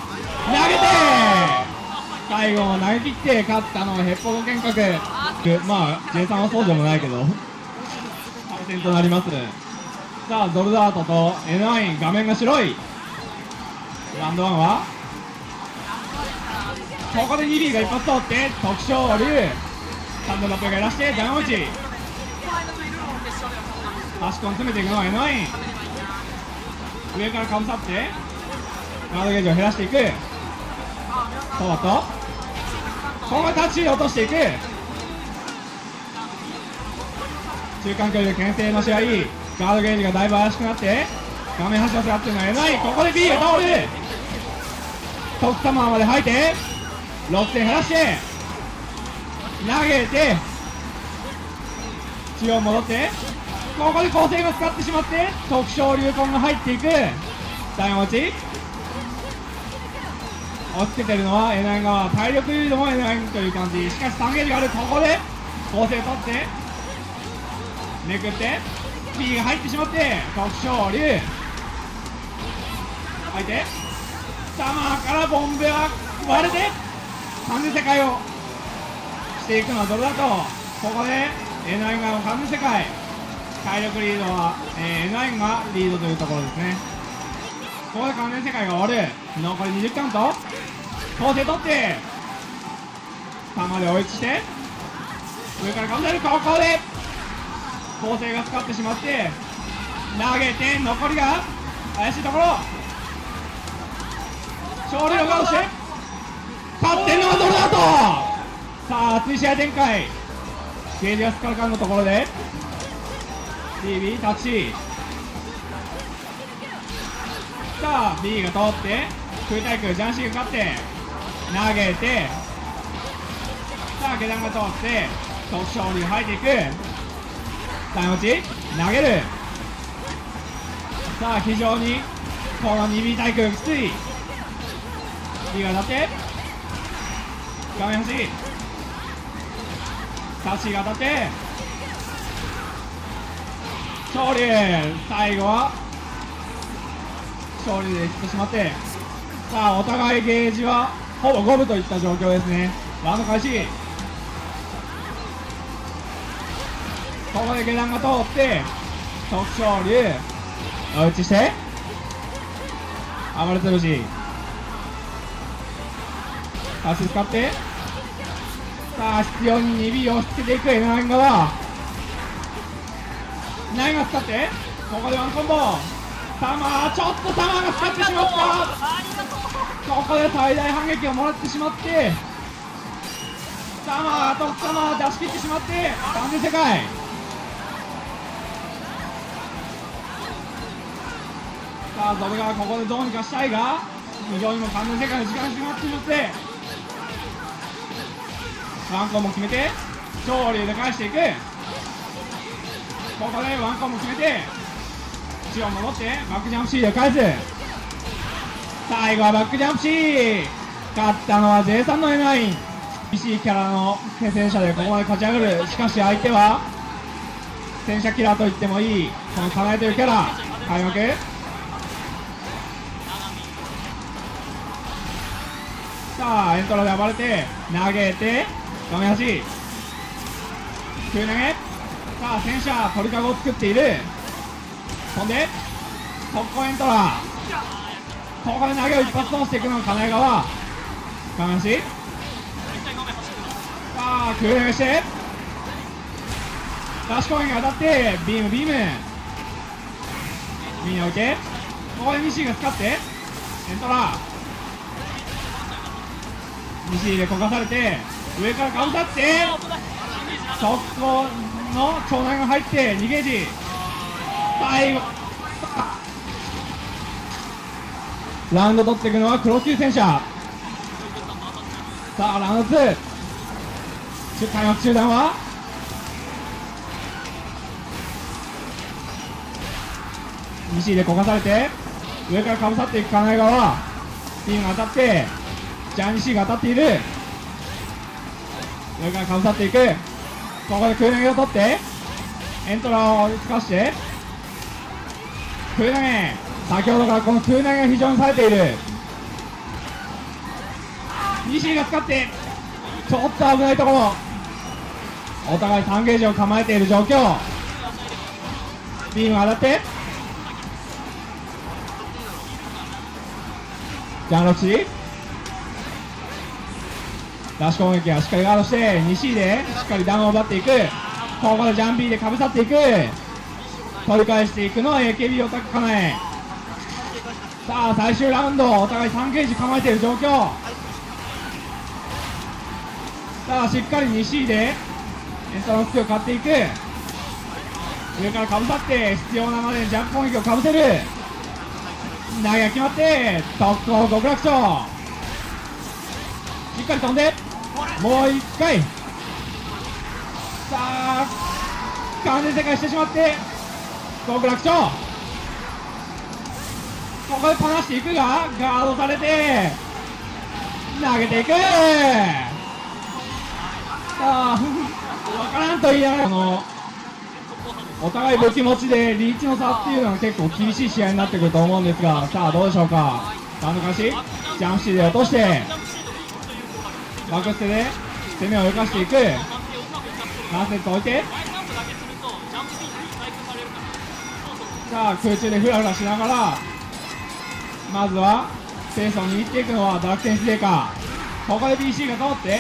最後投げ切って勝ったのはヘッポコ剣客。まあ ジェイさんはそうでもないけど対戦となります。さあゾルダートと エヌナイン 画面が白い。ラウンドワンはここで にビー が一発通って特勝竜さんぜんろっぴゃくやらしてダメ落ち端っこに詰めていくのは エヌナイン。 上からかぶさってガードゲージを減らしていく。そうだとここでタッチで落としていく。中間距離で牽制の試合ガードゲージがだいぶ怪しくなって画面端を下がってるのは エヌナイン。 ここで B が倒る。特サマーまで吐いてろくてん減らして投げて中央戻ってここで構成が使ってしまって特勝流魂が入っていく。大落ち落ち着けてるのは エヌナイン 側。体力リードも エヌナイン という感じ。しかしさんゲージがある。ここで構成取ってめくって B が入ってしまって特勝流相手サマーからボンベは割れて完全世界をしていくのはどれだとここで エヌナイン 側の完全世界体力リードは、えー、エヌナイン がリードというところですね。ここで完全世界が終わる。残りにじゅうカウント構成取って球で追いつして上からかぶせる。ここで構成が使ってしまって投げて残りが怪しいところ勝利をガードして勝ってるのはどれだと。さあ熱い試合展開。ゲージがスカルカンのところで ビービー タッチさあ B が通って空対空ジャンシーが勝って投げて、さあ下段が通って特勝利が入っていく。さあ持ち投げる。さあ非常にこの にビー 対空きつい。 B が当たって画面端タッシーが当たって勝利。最後は勝利でいってしまって、さあお互いゲージはほぼ五分といった状況ですね。ラウンド開始。ここで下段が通って特勝龍打ちして暴れつぶし、足使って、さあ必要に にビー を押し付けていく エヌナイン 側。ナインが使ってここでワンコンボ。タマーちょっとタマーが使ってしまった。ここで最大反撃をもらってしまって、タマーとタマー出し切ってしまって完全世界。さあゾルがここでどうにかしたいが、非常にも完全世界の時間が決まってしまって、ワンコンも決めて勝利で返していく。ここでワンコンも決めて血を戻ってバックジャンプ C で返す。最後はバックジャンプ C。 勝ったのは ジェイスリー の エヌナイン。 厳しいキャラの戦車でここまで勝ち上がる。しかし相手は戦車キラーと言ってもいいこのかなえというキャラ。開幕。さあエントラで暴れて投げて画面端急投げ。さあ戦車鳥かごを作っている。飛んで速攻エントラ。ここで投げを一発通していくのが金井川。画面端。さあ急投げしてダッシュ攻撃が当たってビームビームビーに置いて、ここで西が使ってエントラ。西でこかされて上からかぶさって速攻の長男が入ってにゲージ。最後ラウンド取っていくのは黒級戦車。さあラウンドツー開幕中段は西でこかされて上からかぶさっていく金井川。ビームが当たってジャンシーが当たっている。上からかぶさっていく。ここで空投げを取ってエントラを使わして空投げ。先ほどからこの空投げが非常に冴えている。西が使ってちょっと危ないところ。お互いさんゲージを構えている状況。ビームが当たってジャンロクシーダッシュ攻撃はしっかりガードして西でしっかりダウンを奪っていく。ここでジャンピーでかぶさっていく。取り返していくのは エーケービー オタクかなえ。さあ最終ラウンドお互いさんゲージ構えている状況。さあしっかり西でエントラの隙を買っていく。上からかぶさって必要なまでにジャンプ攻撃をかぶせる。投げが決まって特攻極楽勝。しっかり飛んでもういっかい。さあ完全世界してしまって極楽勝。ここでパナしていくがガードされて投げていく。さあ分からんと言いながらこのお互い武器持ちでリーチの差っていうのは結構厳しい試合になってくると思うんですが、さあどうでしょうか。ラウンド開始。ジャンプシーで落としてバックステで攻めを生かしていく。ナーセット置いてさあ空中でフラフラしながらまずはペースを握っていくのはダークテンスデーカー。ここで ビーシー が通って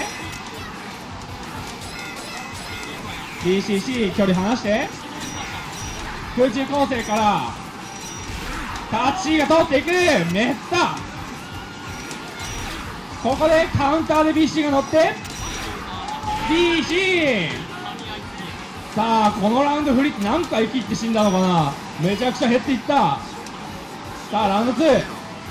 ビーシーシー 距離離して空中構成からタッチが通っていく。めったここでカウンターで ビーシー が乗って ビーシー。 さあこのラウンドフリップ何回切って死んだのかな。めちゃくちゃ減っていった。 さあラウンドツー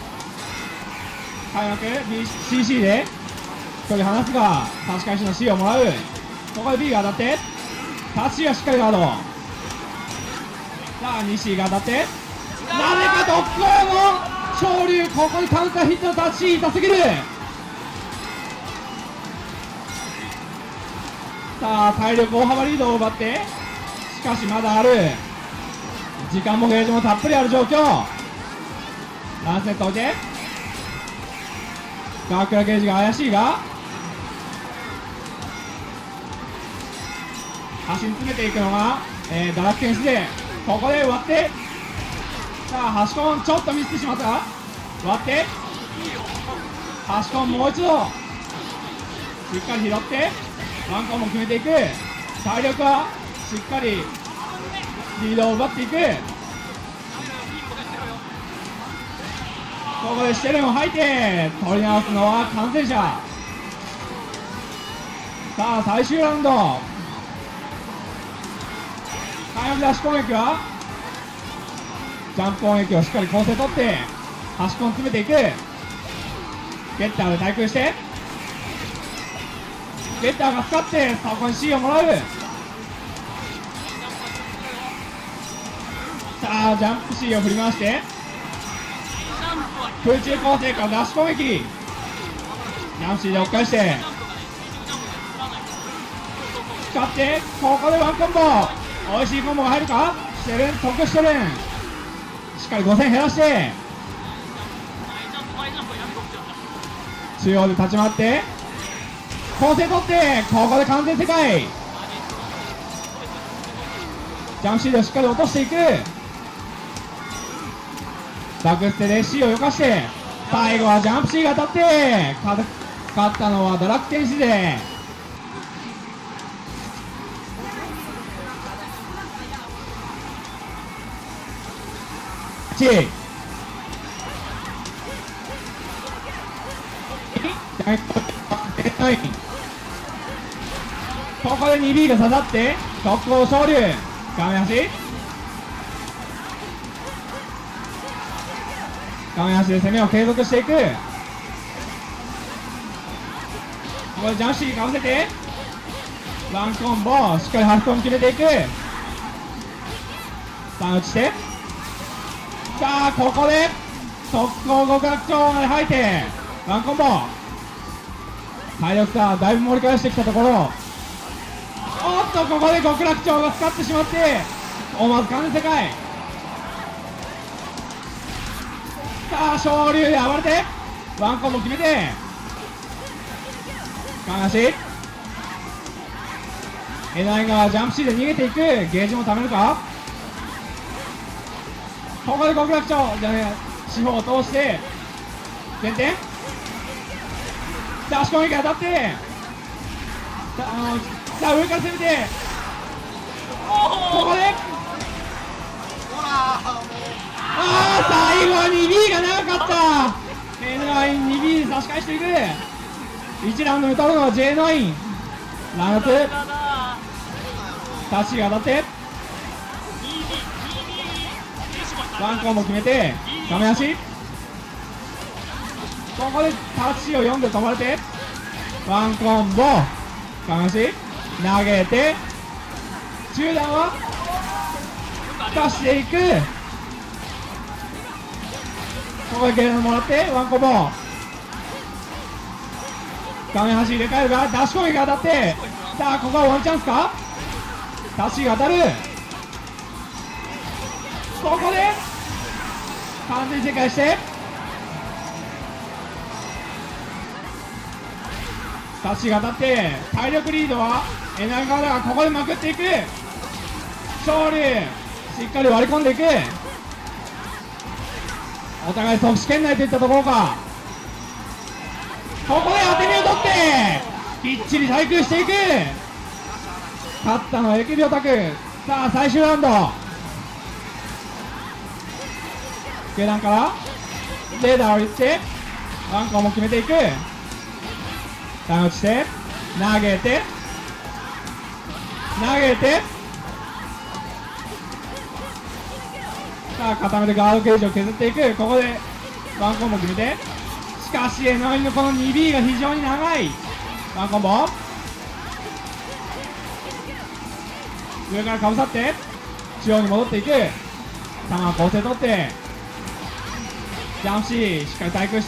開幕 ビーシーシー で一人離すが差し返しの C をもらう。ここで B が当たってタッチがしっかりガード。さあ にシー が当たってなぜか特攻の昇竜、ここにカウンターヒットのタッチ痛すぎる。さあ体力大幅リードを奪って、しかしまだある、時間もゲージもたっぷりある状況。ランセット置いてガークラゲージが怪しいが端に詰めていくのが、えー、ダラッケンシでここで割って、さあ端コンちょっとミスってしまったが割って端コンもう一度しっかり拾ってワンコンも決めていく。体力はしっかりリードを奪っていく。ここでシェレンを吐いて取り直すのは感染者。さあ最終ラウンド開幕ダッシュ攻撃はジャンプ攻撃をしっかり構成取って端コン詰めていく。ゲッターで対空してゲッターが使ってそこに C をもらう。さあジャンプ C を振り回して空中構成からダッシュ攻撃、ジャンプ C で追っ返して使ってここでワンコンボ、おいしいコンボが入るか。シェレン得してる。しっかりごせん減らして中央で立ち回って構成取ってここで完全世界、ジャンプ C でしっかり落としていく。バックステで C をよかして最後はジャンプ C が当たって勝ったのはドラッグ天使で。ここで にビー が刺さって特攻昇竜画面端画面端で攻めを継続していく。ここでジャンプ C かわせてワンコンボしっかり端コン決めていく。さあ打ちしてさあここで速攻極楽鳥まで吐いてワンコンボ、体力差だいぶ盛り返してきたところ、おっとここで極楽鳥が使ってしまって思わず完全世界。さあ昇竜で暴れてワンコンボ決めてかなしエナイがジャンプ C で逃げていく。ゲージもためるか。ここで極楽鳥じゃね四方を通して前転ダッシュ攻撃当たってさあさあ上から攻めてここでああ最後は にビー が長かった。 エヌナイン にビー で差し返していく。いちラウンドで取るのは ジェイナイン ラウンドツータッチが当たってワンコンボ決めて画面足ここでタッチを読んで止まれてワンコンボ画面足投げて中段は出していく。ここでゲームもらってワンコンボ画面端入れ替えるがダッシュ攻撃が当たってさあここはワンチャンスか。タッチが当たる。ここで完全世界してタッチが当たって体力リードはエナガがここでまくっていく。勝利しっかり割り込んでいく。お互い即死圏内といったところか。ここで当て身を取ってきっちり対空していく。勝ったのはエキビオタク。さあ最終ラウンド下段からレーダーを言ってワンコンも決めていく。段落ちして投げて投げてさあ固めてガードゲージを削っていく。ここでワンコンボ決めて、しかし エヌアイ のこの にビー が非常に長い。ワンコンボ上からかぶさって中央に戻っていく。球は構成取ってジャンプ C しっかり対空して、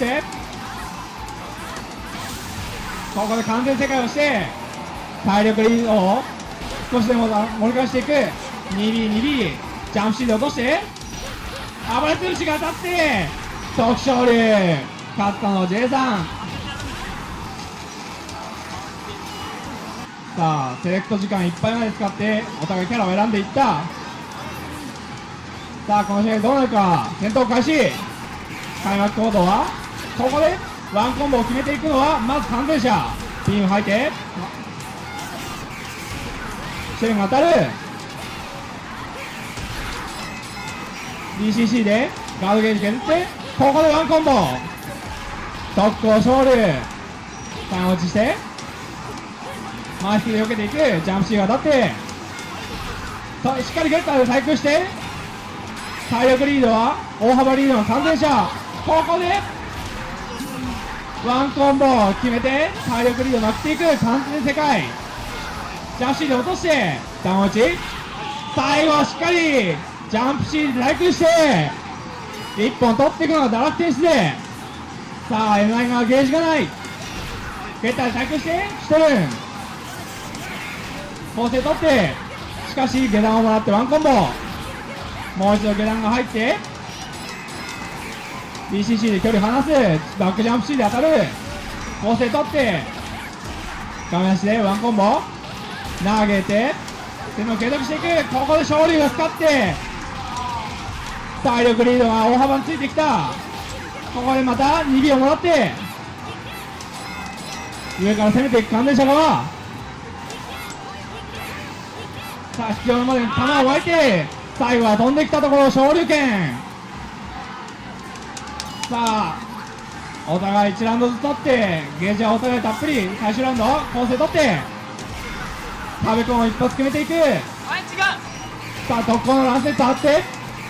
ここで完全世界をして体力リードを少しでも盛り返していく。 にビーにビー ジャンプ C で落として暴れ潰しが当たって特勝利。勝ったのは ジェイさん。さあセレクト時間いっぱいまで使ってお互いキャラを選んでいった。さあこの試合どうなるか。戦闘開始。開幕行動はここでワンコンボを決めていくのはまず完全者。ピンを吐いてシェルが当たる。 ディーシーシー でガードゲージ削ってここでワンコンボ特攻勝利。ターン落ちして回しで避けていく。ジャンプ C が当たってさしっかりゲッターで対空して体力リードは大幅リードの完全者。ここでワンコンボを決めて体力リードをなくしていく。完全世界ジャンプ C で落としてターン落ち。最後はしっかりジャンプ C で対空していっぽん取っていくのが堕落天使で。さあ エヌアイ がゲージがない。ゲッターで対空してシュトルン構成取って、しかし下段をもらってワンコンボ。もう一度下段が入って ディーシーシー で距離離す。バックジャンプ C で当たる。構成取って画面足でワンコンボ投げて手の継続していく。ここで勝利が使って体力リードが大幅についてきた。ここでまたにビーをもらって上から攻めていく完全者側。さあ必要なまでに球を湧いて最後は飛んできたところ昇竜拳。さあお互いいちラウンドずつ取ってゲージはお互いたっぷり。最終ラウンド構成取ってタベコンを一発決めていく。 あれ違う。 さあ特攻のランセットあって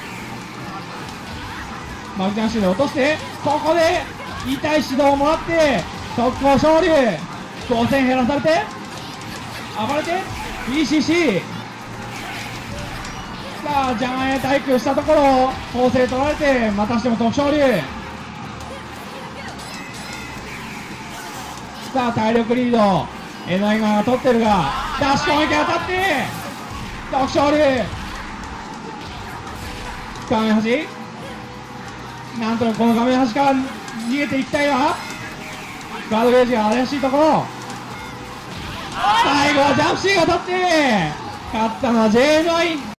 マグジャンシーで落としてここで痛い指導をもらって特攻勝利。当選減らされて暴れて ディーシーシー。 さあ邪魔へ対空したところ構成取られてまたしても特勝利。さあ体力リード エヌアイ 側が取ってるがダッシュ攻撃当たって特勝利。画面端なんとかこの画面端から逃げていきたいがガードゲージが怪しいところ。最後はジャンプ C が当たって勝ったのは ジェイエヌアイ。